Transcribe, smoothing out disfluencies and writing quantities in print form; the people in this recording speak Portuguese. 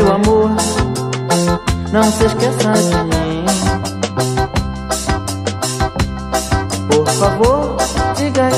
meu amor, não se esqueça de mim. Por favor,